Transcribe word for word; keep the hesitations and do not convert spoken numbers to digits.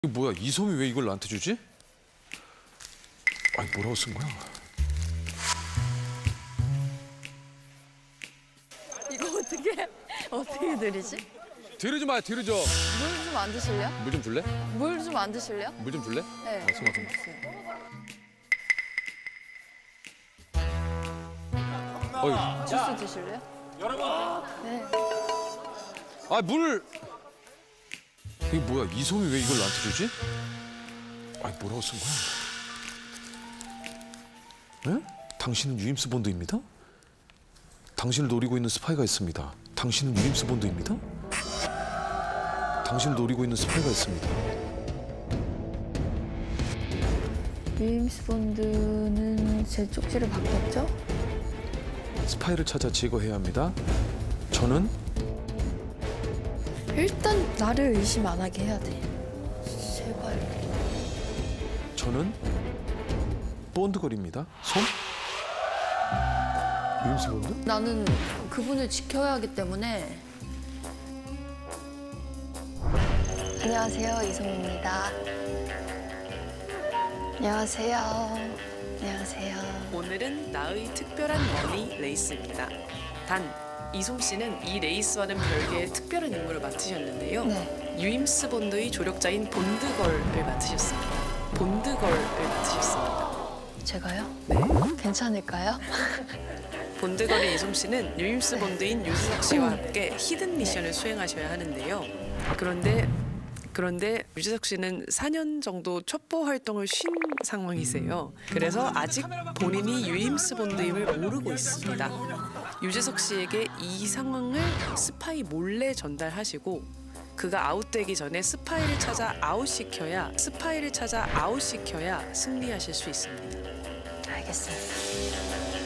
이거 뭐야? 이솜이 왜 이걸 나한테 주지? 아니 뭐라고 쓴 거야? 이거 어떻게 어떻게 드리지? 뒤르지 마, 뒤르죠. 물 좀 안 드실래요? 물 좀 줄래? 물 좀 안 드실래요? 물 좀 줄래? 네. 아, 수마 좀. 어이, 주스 드실래요? 네. 아 물. 이게 뭐야? 이솜이 왜 이걸 나한테 주지? 아니 뭐라고 쓴 거야? 에? 당신은 유임스 본드입니다. 당신을 노리고 있는 스파이가 있습니다. 당신은 유임스 본드입니다. 당신을 노리고 있는 스파이가 있습니다. 유임스 본드는 제 쪽지를 바꿨죠? 스파이를 찾아 제거해야 합니다. 저는 일단 나를 의심 안 하게 해야 돼. 제발. 저는 본드걸입니다. 손? 유임스 본드? 나는 그분을 지켜야 하기 때문에. 안녕하세요, 이솜입니다. 안녕하세요. 안녕하세요. 오늘은 나의 특별한 머니 레이스입니다. 단, 이솜 씨는 이 레이스와는 별개의 특별한 임무를 맡으셨는데요. 네. 유임스 본드의 조력자인 본드걸을 맡으셨습니다. 본드걸을 맡으셨습니다. 제가요? 네. 괜찮을까요? 본드걸의 이솜 씨는 유임스 본드인 유재석 씨와 함께 히든 미션을 수행하셔야 하는데요. 그런데 그런데 유재석 씨는 사 년 정도 첩보 활동을 쉰 상황이세요. 그래서 아직 본인이 유임스 본드임을 모르고 있습니다. 유재석 씨에게 이 상황을 스파이 몰래 전달하시고 그가 아웃되기 전에 스파이를 찾아 아웃시켜야 스파이를 찾아 아웃시켜야 승리하실 수 있습니다. 알겠습니다.